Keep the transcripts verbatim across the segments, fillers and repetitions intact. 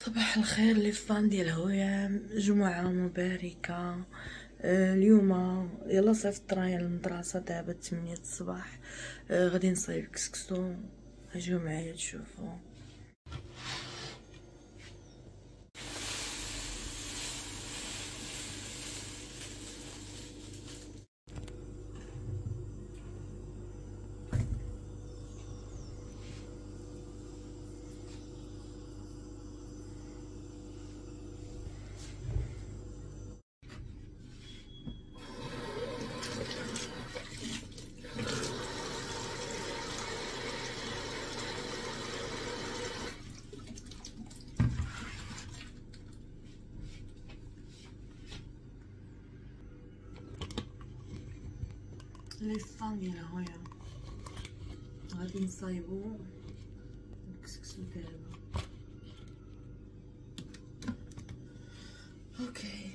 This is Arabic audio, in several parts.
صباح الخير لي فان ديال هويا، جمعة مباركة. آه، اليوم يلا صيفط رايا للمدرسة دابا تمنية الصباح. آه، غادي نصايب كسكسو، اجيو معايا تشوفو. لي فان ديال هويا غادي نصايبو الكسكسو دابا. اوكي،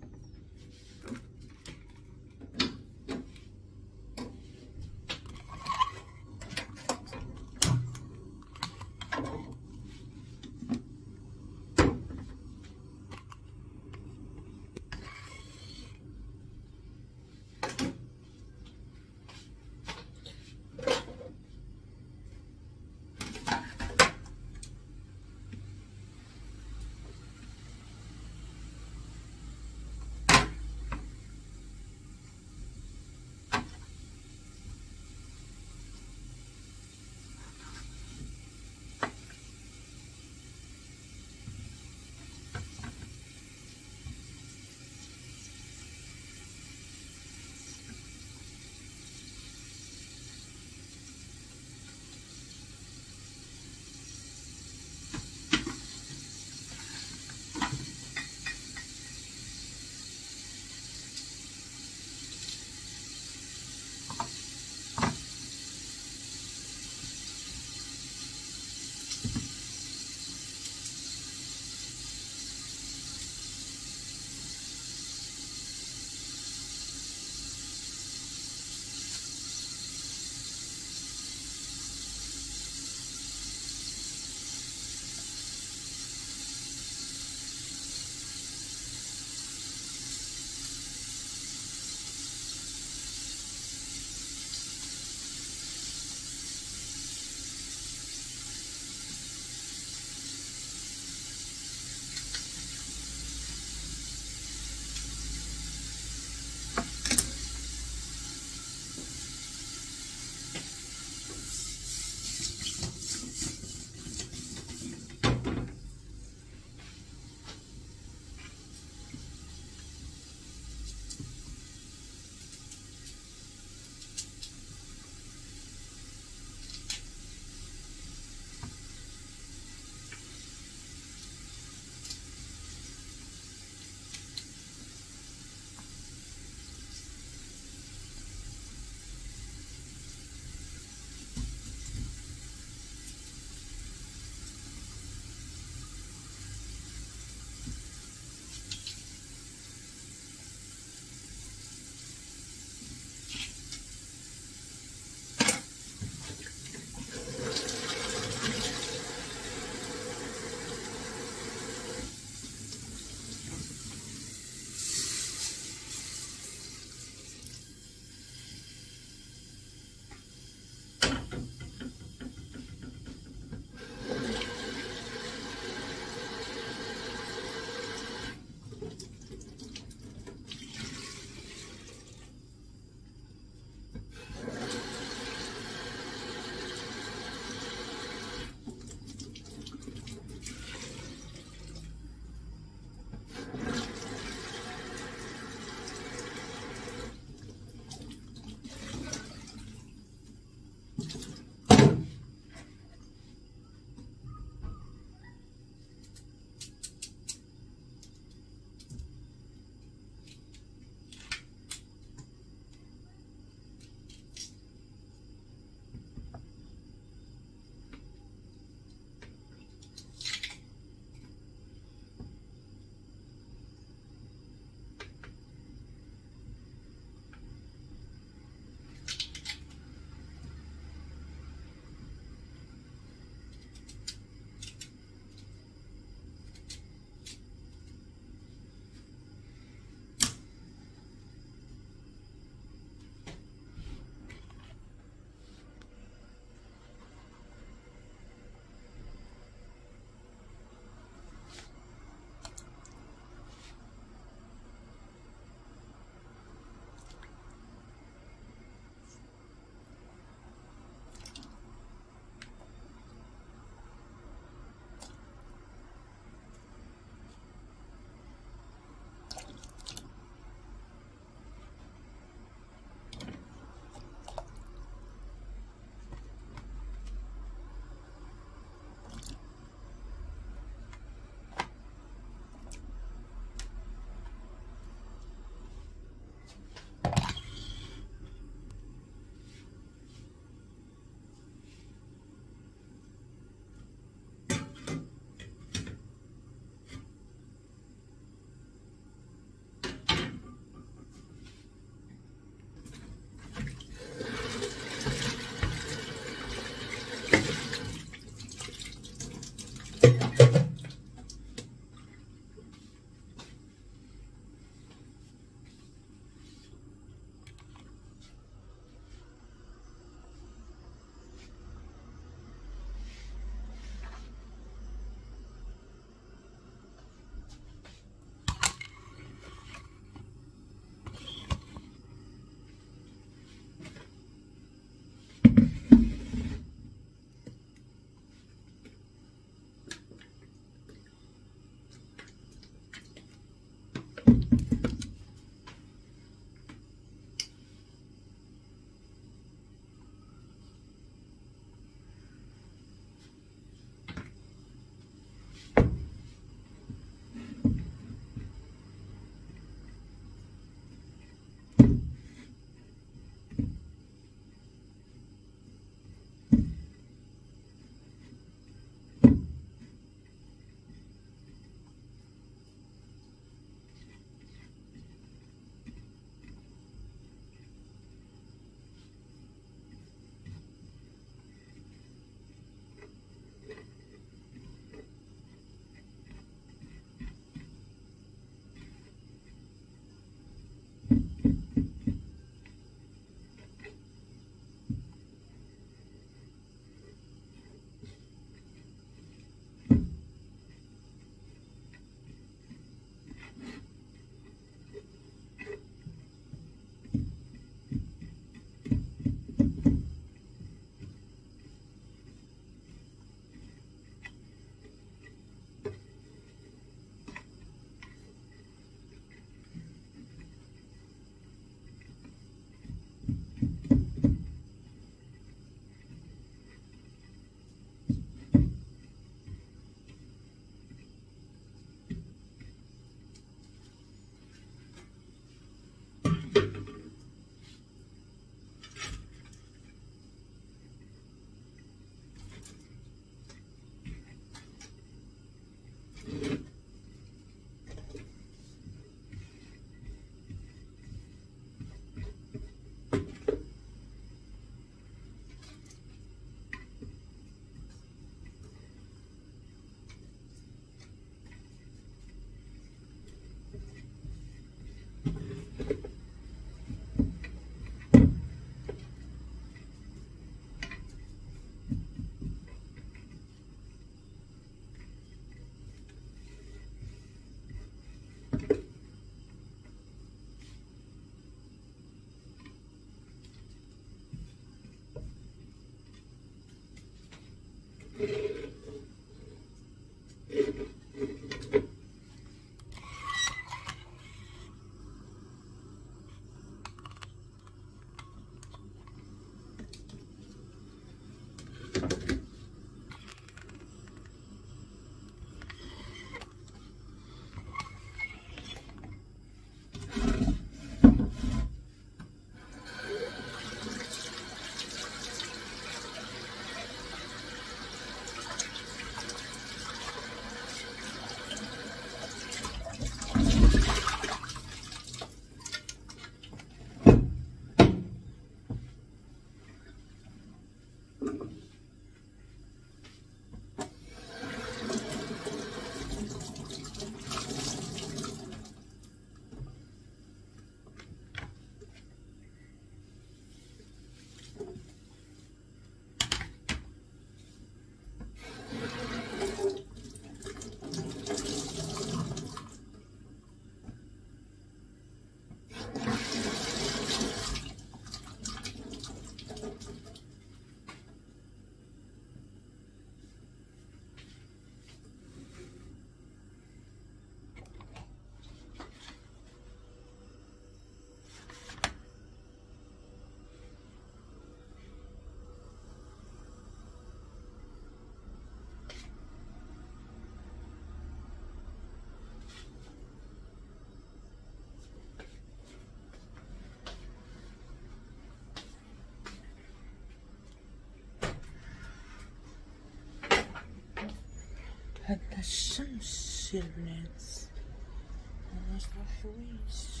هدا الشمس يا البنات، انا شرا حوايج.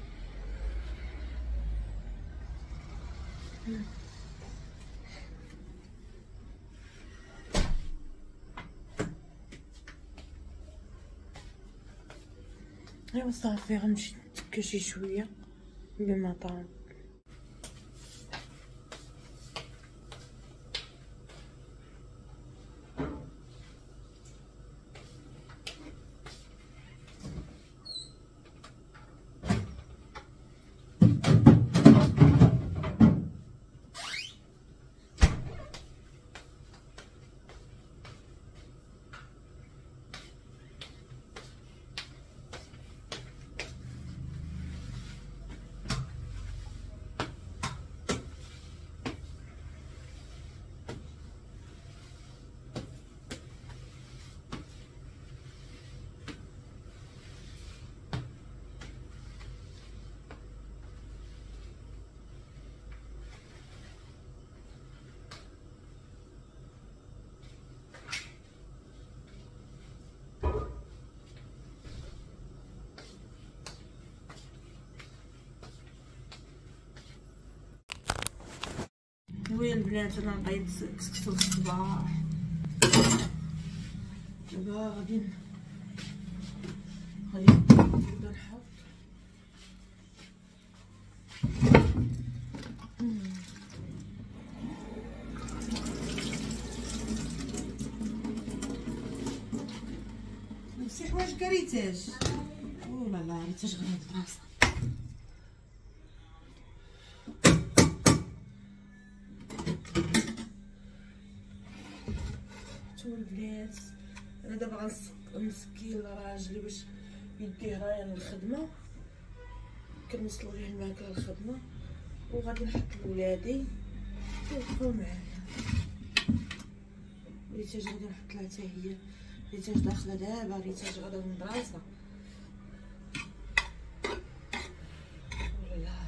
ايوا صافي غنمشي نتكا شي شويه للمطعم. وين البنات انا بغيت كسكسو الصباح. دابا غادي غادي نبدا نحط نفسي حوايج كريتاج. او لا لا ريتاج غادي نتراسا. البنات انا دابا غنسكي لراجلي باش يديه رايح للخدمه، كنوصلوا ليه الماكله للخدمه، وغادي نحط لولادي يبقاو معايا. ريتاج غادي نحط لها حتى هي، ريتاج داخله دابا، ريتاج غادا للمدرسه. ولا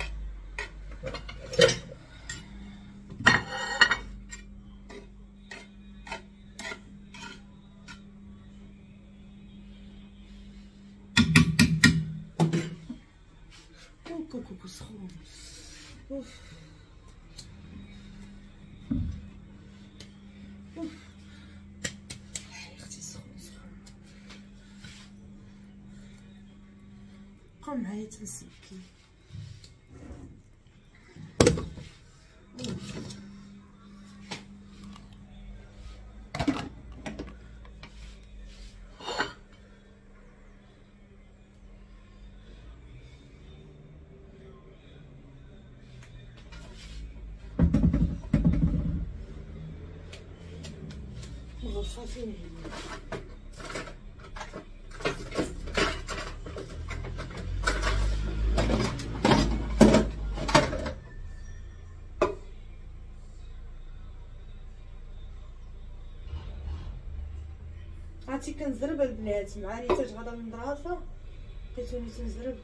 كوكو سخون. اوف اوف يا اختي سخون سخون. بقاو معايا تنسكي. الغرفة فين هي؟ عرفتي كنزرب البنات مع ريتاج غدا من المدرسة، لقيتوني تنزرب.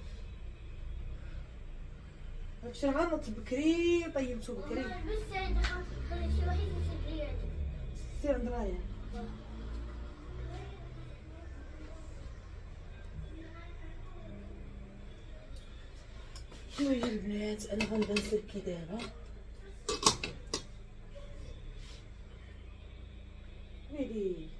داكشي غنوض بكري طيبتو بكري. سير عند رايا. شنو هي البنات، انا غنبدا نسلكي دابا. ويلي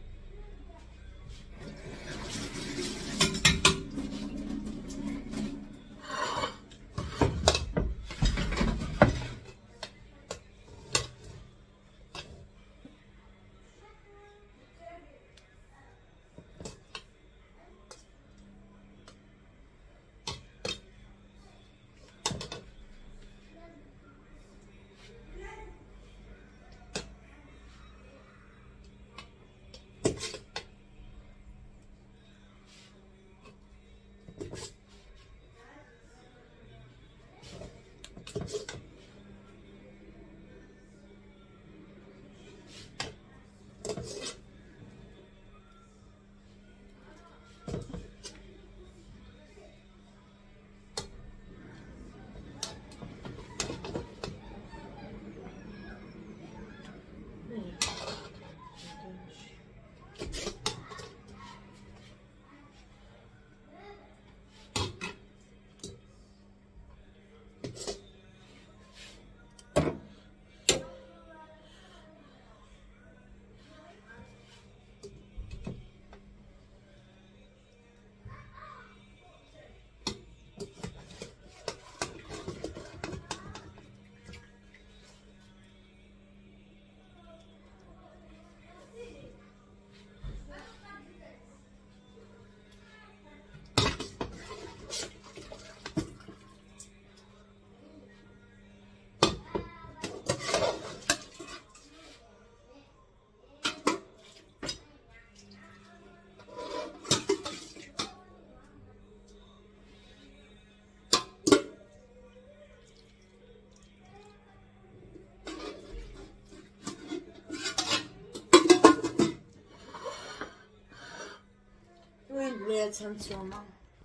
البنات هانتوما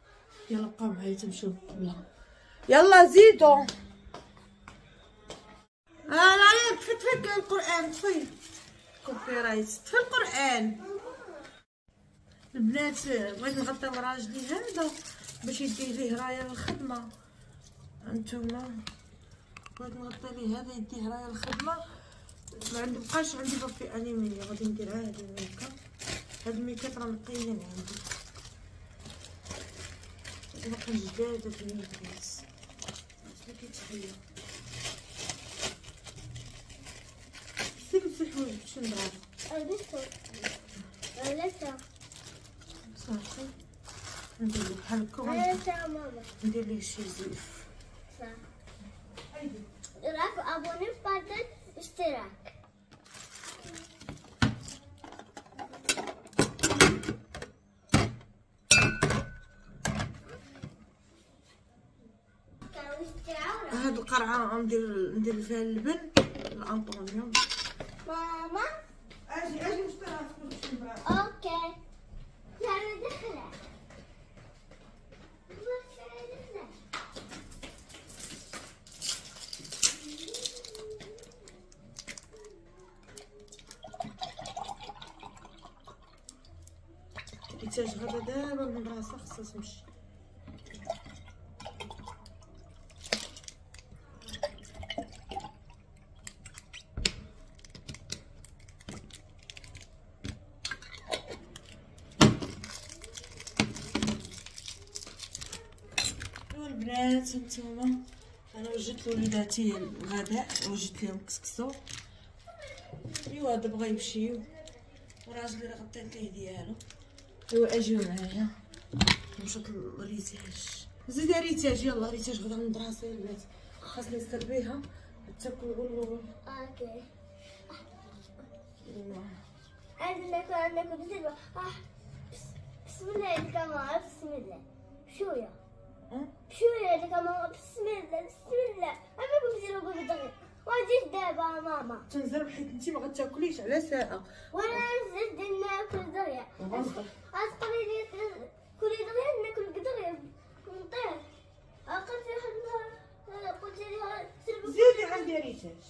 يلا بقاو معايا تمشيو للطبلة. يلا زيدو. اه لا طفي طفي القران، طفي كوبي رايت، طفي القران. البنات بغيت نغطي راجلي هذا باش يديه ليه رايه للخدمه. هانتوما بغيت نغطي ليه هذا يديه رايه للخدمه. ما عندي بقاش عندي بابي انيميه، غادي ندير هاد الميكا. هاد الميكات راه نقيين عندي باقي جداده في الناس ما كيتحيا. سير مسحوا باش نضرب. اه لسه صافي ندير له بحال هكا، ندير ليه شي زيف. صافي راك ابوني بعدين اشتراك. هاد القرعه ندير ندير فيها اللبن الانطونيوم. ماما اجي اجي نشتريها في الباب. اوكي يلا دخلها. ريتاج غدا دابا المدرسه خصها تمشي. البنات نتوما انا وجدت لوليداتي الغداء، وجدت لهم كسكسو. ايوا دابا بغا يمشيو وراجلي راه غطيت ليه ديالو. ايوا اجيو معايا مشات لريتاج. زيدي ريتاج يلا. ريتاج غدا للمدرسه البنات، خاصني نسربيها تاكل غلول. اوكي ايوا ناكل ناكل بزلوة. بسم الله الكاميرا بسم الله بشوية بشوية الكاميرا بسم الله بسم الله أنا ناكل بزلوة بقدر وجيت دابا ماما تنزل حيت انتي ما غتاكليش على ساعة وانا نزلت ناكل دريا غتقولي لي كلي دريا ناكل دريا نطير قلت لها قلت لها زيدي عندي ريتاش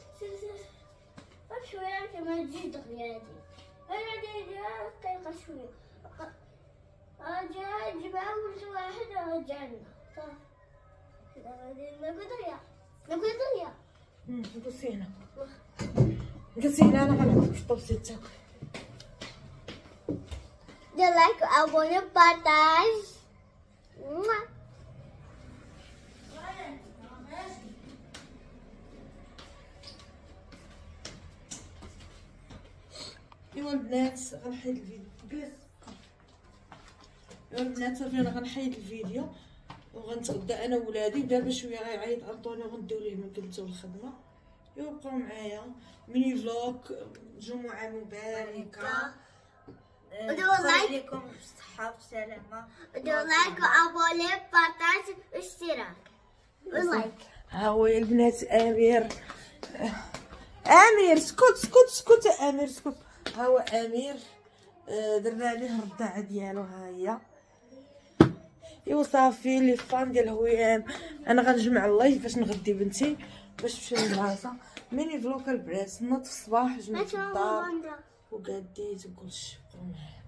شوية كما تجي دريا هادي انا دايرة دقيقة شوية رجع جمعة ولد واحد رجعنا صافي غادي ناكل دريا ناكل دريا قصي هنا قصي هنا انا غنعطيك في الطبسيط تاكل. دير لايك وابوني وبارطاج. ايوا البنات غنحيد الفيديو جلس. ايوا البنات صافي انا غنحيد الفيديو وغنتغدى انا وولادي ودابا شويه غيعيط انطوني وغنديو ليه مكلته الخدمه. ايوا بقاو معايا ميني فلوق جمعه مباركه. وديروا لايك عليكم بالصحة والسلامة. وديروا لايك وابوني وبارطاج واشتراك ولايك. ها هو يا البنات امير امير سكت سكت سكت امير سكت. ها هو امير درنا عليه الرضاعه ديالو. ها هي ايوا صافي لي فان ديال هويام. انا غنجمع اللايف باش نغدي بنتي باش تمشي للمدرسه. ميني فلوق البنات نوض في الصباح جمعت الدار وقاديت وكلشي. بقاو معايا.